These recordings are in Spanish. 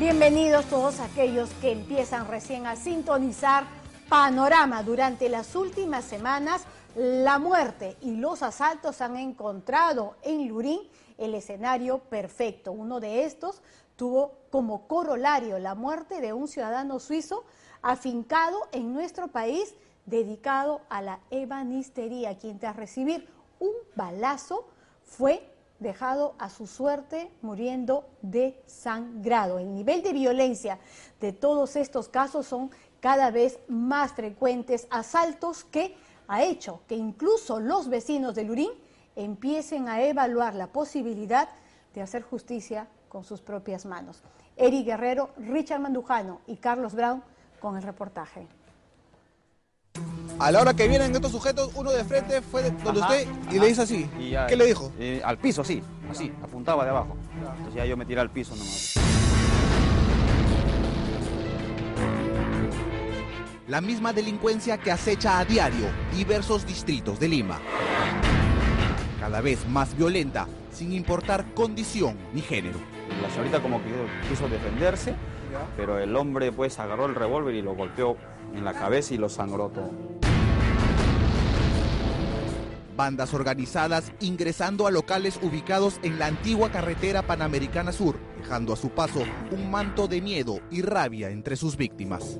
Bienvenidos todos aquellos que empiezan recién a sintonizar Panorama. Durante las últimas semanas, la muerte y los asaltos han encontrado en Lurín el escenario perfecto. Uno de estos tuvo como corolario la muerte de un ciudadano suizo afincado en nuestro país, dedicado a la ebanistería, quien tras recibir un balazo fue dejado a su suerte muriendo desangrado. El nivel de violencia de todos estos casos son cada vez más frecuentes, asaltos que ha hecho que incluso los vecinos de Lurín empiecen a evaluar la posibilidad de hacer justicia con sus propias manos. Eric Guerrero, Richard Mandujano y Carlos Brown con el reportaje. A la hora que vienen estos sujetos, uno de frente fue donde usted y le hizo así. Ya, ¿qué le dijo? Al piso, así, apuntaba de abajo. Entonces ya yo me tiré al piso nomás. La misma delincuencia que acecha a diario diversos distritos de Lima. Cada vez más violenta, sin importar condición ni género. La señorita como que quiso defenderse, pero el hombre pues agarró el revólver y lo golpeó en la cabeza y lo sangró todo. Bandas organizadas ingresando a locales ubicados en la antigua carretera Panamericana Sur, dejando a su paso un manto de miedo y rabia entre sus víctimas.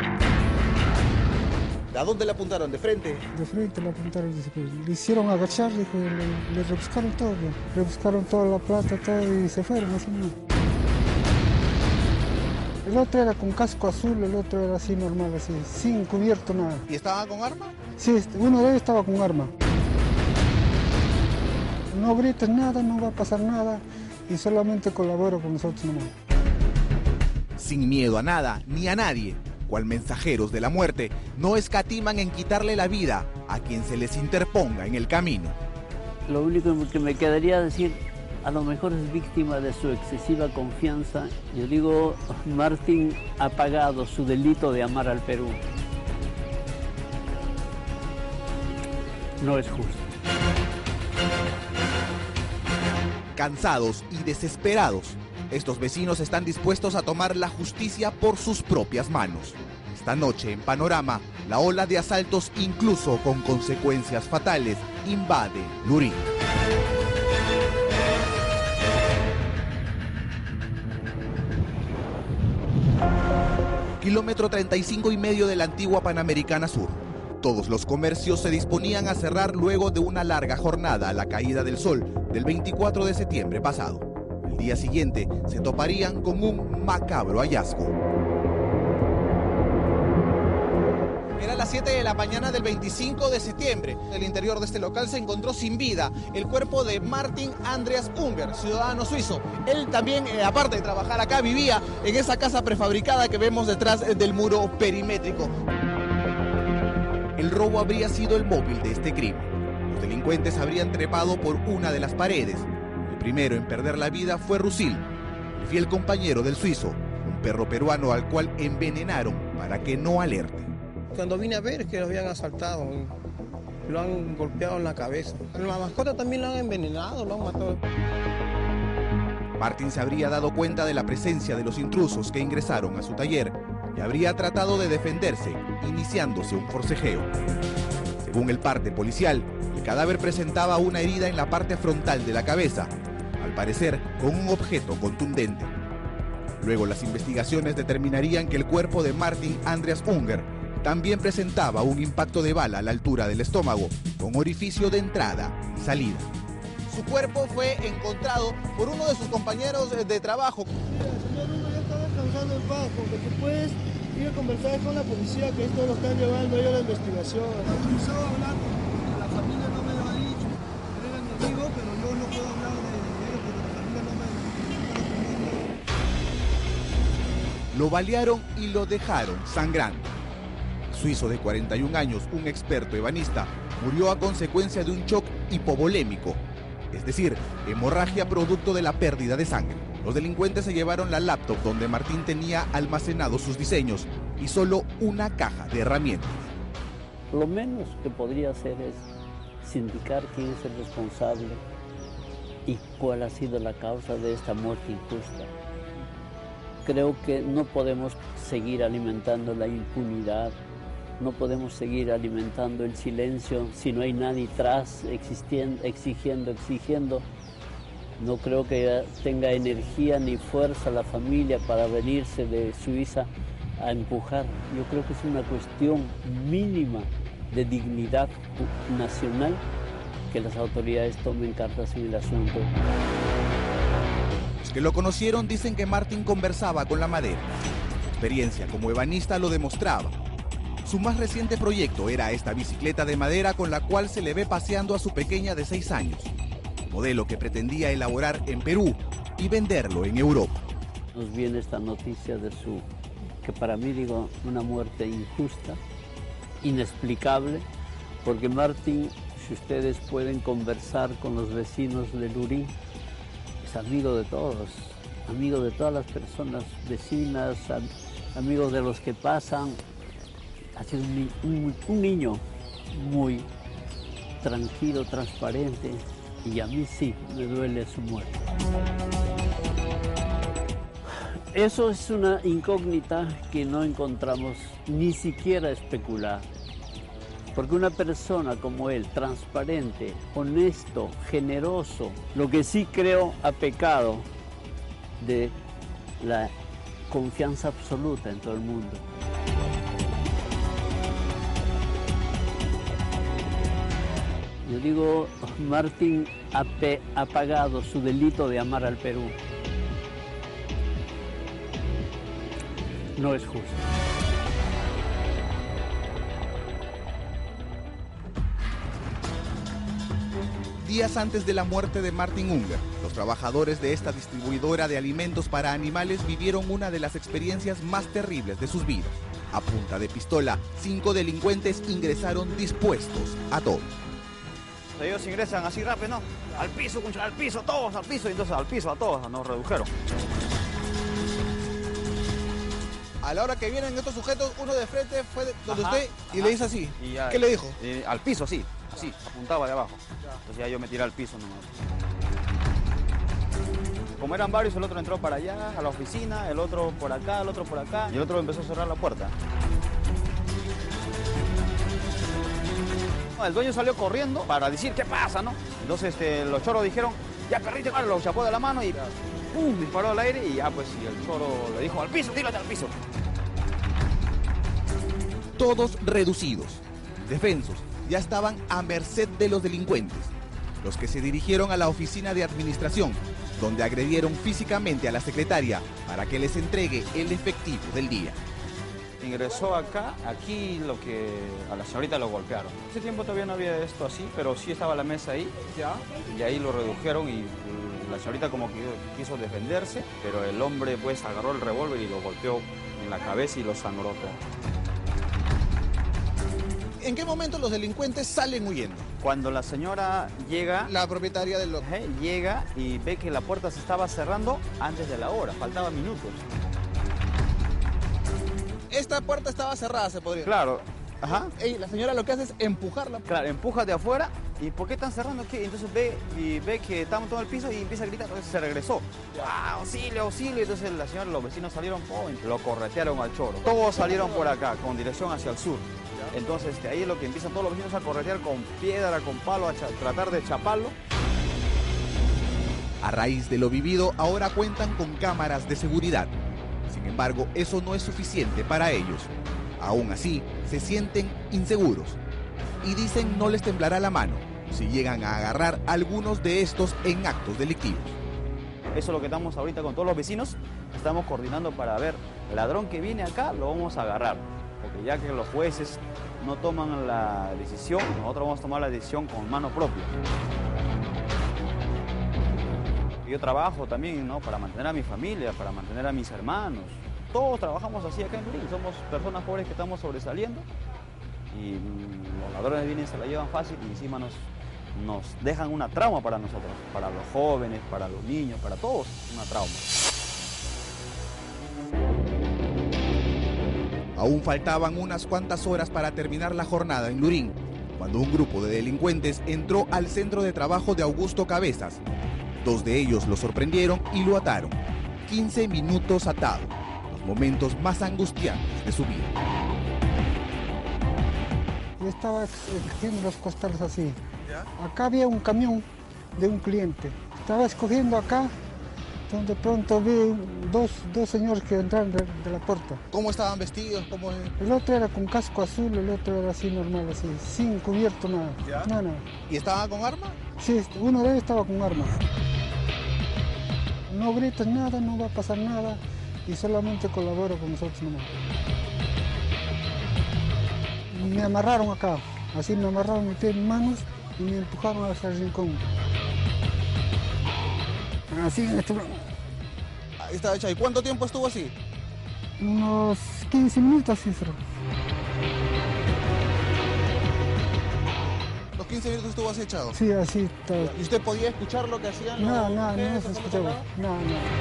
¿A dónde le apuntaron? ¿De frente? De frente le apuntaron, le hicieron agachar, dijo, le rebuscaron toda la plata, todo y se fueron así. El otro era con casco azul, el otro era así normal, así, sin cubierto nada. ¿Y estaban con arma? Sí, uno de ellos estaba con arma. No grites nada, no va a pasar nada y solamente colabora con nosotros nomás. Sin miedo a nada ni a nadie, cual mensajeros de la muerte, no escatiman en quitarle la vida a quien se les interponga en el camino. Lo único que me quedaría decir, a lo mejor es víctima de su excesiva confianza. Yo digo, Martín ha pagado su delito de amar al Perú. No es justo. Cansados y desesperados, estos vecinos están dispuestos a tomar la justicia por sus propias manos. Esta noche en Panorama, la ola de asaltos, incluso con consecuencias fatales, invade Lurín. Kilómetro 35,5 de la antigua Panamericana Sur. Todos los comercios se disponían a cerrar luego de una larga jornada a la caída del sol del 24 de septiembre pasado. El día siguiente se toparían con un macabro hallazgo. Era las 7 de la mañana del 25 de septiembre. En el interior de este local se encontró sin vida el cuerpo de Martin Andreas Unger, ciudadano suizo. Él también, aparte de trabajar acá, vivía en esa casa prefabricada que vemos detrás del muro perimétrico. El robo habría sido el móvil de este crimen. Los delincuentes habrían trepado por una de las paredes. El primero en perder la vida fue Rusil, el fiel compañero del suizo, un perro peruano al cual envenenaron para que no alerte. Cuando vine a ver es que lo habían asaltado, lo han golpeado en la cabeza. La mascota también lo han envenenado, lo han matado. Martín se habría dado cuenta de la presencia de los intrusos que ingresaron a su taller y habría tratado de defenderse, iniciándose un forcejeo. Según el parte policial, el cadáver presentaba una herida en la parte frontal de la cabeza, al parecer con un objeto contundente. Luego las investigaciones determinarían que el cuerpo de Martin Andreas Unger también presentaba un impacto de bala a la altura del estómago, con orificio de entrada y salida. Su cuerpo fue encontrado por uno de sus compañeros de trabajo. Señor Hugo, ya está descansando en paz, porque tú puedes ir a conversar con la policía, que esto lo están llevando ellos a la investigación. Estaba hablando, la familia no me lo ha dicho. Él era mi amigo, pero yo no puedo hablar de ellos porque la familia no me... Lo balearon y lo dejaron sangrando. Suizo de 41 años, un experto ebanista, murió a consecuencia de un shock hipovolémico, es decir, hemorragia producto de la pérdida de sangre. Los delincuentes se llevaron la laptop donde Martín tenía almacenados sus diseños y solo una caja de herramientas. Lo menos que podría hacer es sindicar quién es el responsable y cuál ha sido la causa de esta muerte injusta. creo que no podemos seguir alimentando la impunidad, no podemos seguir alimentando el silencio si no hay nadie atrás exigiendo. No creo que tenga energía ni fuerza la familia para venirse de Suiza a empujar. Yo creo que es una cuestión mínima de dignidad nacional que las autoridades tomen cartas en el asunto. Los que lo conocieron dicen que Martín conversaba con la madera. Su experiencia como ebanista lo demostraba. Su más reciente proyecto era esta bicicleta de madera con la cual se le ve paseando a su pequeña de 6 años. Modelo que pretendía elaborar en Perú y venderlo en Europa. Nos viene esta noticia de que para mí digo, una muerte injusta, inexplicable, porque Martín, si ustedes pueden conversar con los vecinos de Lurín, es amigo de todos, amigo de todas las personas vecinas, amigos de los que pasan. Ha sido un niño muy tranquilo, transparente, y a mí sí me duele su muerte. Eso es una incógnita que no encontramos ni siquiera especular. Porque una persona como él, transparente, honesto, generoso, lo que sí creo ha pecado de la confianza absoluta en todo el mundo. Yo digo, Martín ha pagado su delito de amar al Perú. No es justo. Días antes de la muerte de Martín Unger, los trabajadores de esta distribuidora de alimentos para animales vivieron una de las experiencias más terribles de sus vidas. A punta de pistola, 5 delincuentes ingresaron dispuestos a todo. Ellos ingresan así rápido, ¿no? Al piso, todos al piso, y entonces al piso a todos, nos redujeron. A la hora que vienen estos sujetos, uno de frente fue donde usted y le dice así. Ya, ¿qué le dijo? Al piso, así, apuntaba de abajo. Entonces ya yo me tiré al piso nomás. Como eran varios, el otro entró para allá, a la oficina, el otro por acá, el otro por acá, y el otro empezó a cerrar la puerta. El dueño salió corriendo para decir qué pasa, ¿no? Entonces los choros dijeron, ya perrito, lo chapó de la mano y ¡pum! Disparó al aire y ya pues y el choro le dijo al piso, tírate al piso. Todos reducidos, defensos, ya estaban a merced de los delincuentes, los que se dirigieron a la oficina de administración, donde agredieron físicamente a la secretaria para que les entregue el efectivo del día. Ingresó acá, aquí a la señorita lo golpearon. Ese tiempo todavía no había esto así, pero sí estaba la mesa ahí, ¿ya? Y ahí lo redujeron y la señorita como que quiso defenderse, pero el hombre pues agarró el revólver y lo golpeó en la cabeza y lo sangró todo. ¿En qué momento los delincuentes salen huyendo? Cuando la señora llega... La propietaria del local. Llega y ve que la puerta se estaba cerrando antes de la hora, faltaban minutos. Esta puerta estaba cerrada, se podría decir. Claro. Ajá. Y la señora lo que hace es empujarla. Claro, empuja de afuera. ¿Y por qué están cerrando? ¿Qué? Entonces ve que estamos todo en el piso y empieza a gritar. Entonces se regresó. ¡Ah, auxilio, auxilio! Entonces la señora, los vecinos salieron, lo corretearon al choro. Todos salieron por acá, con dirección hacia el sur. Entonces ahí es lo que empiezan todos los vecinos a corretear con piedra, con palo, a tratar de chaparlo. A raíz de lo vivido, ahora cuentan con cámaras de seguridad. Sin embargo, eso no es suficiente para ellos. Aún así, se sienten inseguros y dicen no les temblará la mano si llegan a agarrar a algunos de estos en actos delictivos. Eso es lo que estamos ahorita con todos los vecinos. Estamos coordinando para ver, el ladrón que viene acá lo vamos a agarrar. Porque ya que los jueces no toman la decisión, nosotros vamos a tomar la decisión con mano propia. Yo trabajo también, ¿no? Para mantener a mi familia, para mantener a mis hermanos. Todos trabajamos así acá en Lurín. Somos personas pobres que estamos sobresaliendo y los ladrones vienen, se la llevan fácil y encima nos dejan una trauma para nosotros, para los jóvenes, para los niños, para todos, una trauma. Aún faltaban unas cuantas horas para terminar la jornada en Lurín, cuando un grupo de delincuentes entró al centro de trabajo de Augusto Cabezas. 2 de ellos lo sorprendieron y lo ataron. 15 minutos atado, los momentos más angustiantes de su vida. Yo estaba escogiendo los costales así. Acá había un camión de un cliente. Estaba escogiendo acá, donde pronto vi dos señores que entraron de la puerta. ¿Cómo estaban vestidos? El otro era con casco azul, el otro era así normal, así, sin cubierto, nada. ¿Ya? Nada. ¿Y estaban con arma? Sí, uno de ellos estaba con arma. No grites nada, no va a pasar nada y solamente colabora con nosotros nomás. Me amarraron acá, así me amarraron mi pie en manos y me empujaron hacia el rincón. Así Estaba hecha. ¿Y cuánto tiempo estuvo así? unos 15 minutos así, solo. ¿Los 15 minutos estuvo así echado? Sí, así estaba. ¿Y usted podía escuchar lo que hacían? Nada, los no presos se cuando escuchaba. hablaban? Nada.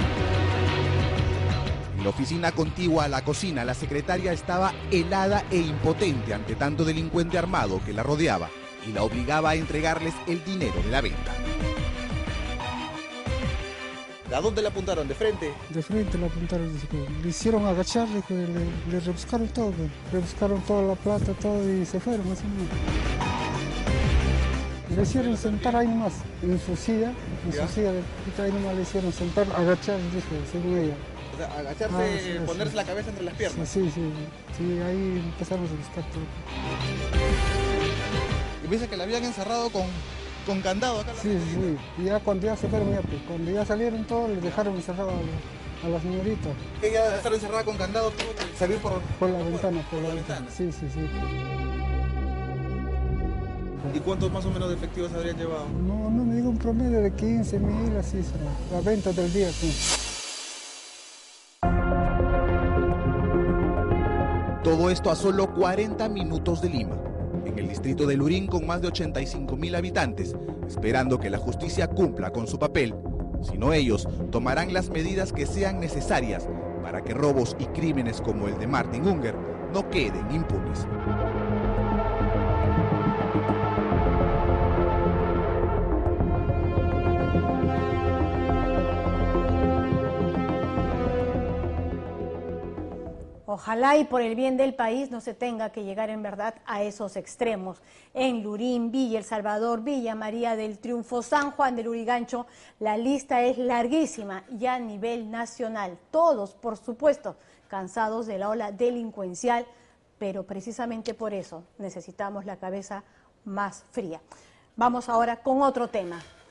En la oficina contigua a la cocina, la secretaria estaba helada e impotente ante tanto delincuente armado que la rodeaba y la obligaba a entregarles el dinero de la venta. ¿A dónde le apuntaron? ¿De frente? De frente la apuntaron, le hicieron agachar, le rebuscaron todo, rebuscaron toda la plata, todo y se fueron así mismo. Le hicieron sentar ahí nomás, en su silla de ahí nomás le hicieron sentar, agachar, dijo, según ella. O sea, agacharse, Sí, ponerse sí. la cabeza entre las piernas. Sí, ahí empezaron a buscar todo. Y me dice que la habían encerrado con candado acá. Sí, y ya cuando ya se fueron, cuando ya salieron todos, les dejaron encerrado a las señoritas. Ella de estar encerrada con candado tuvo que salir por Por la ventana, por la ventana. Sí. ¿Y cuántos más o menos de efectivos habrían llevado? No me digo un promedio de 15.000, así será. La venta del día, sí. Todo esto a solo 40 minutos de Lima, en el distrito de Lurín con más de 85.000 habitantes, esperando que la justicia cumpla con su papel. Si no, ellos tomarán las medidas que sean necesarias para que robos y crímenes como el de Martin Unger no queden impunes. Ojalá y por el bien del país no se tenga que llegar en verdad a esos extremos. En Lurín, Villa El Salvador, Villa María del Triunfo, San Juan del Lurigancho, la lista es larguísima y a nivel nacional. Todos, por supuesto, cansados de la ola delincuencial, pero precisamente por eso necesitamos la cabeza más fría. Vamos ahora con otro tema.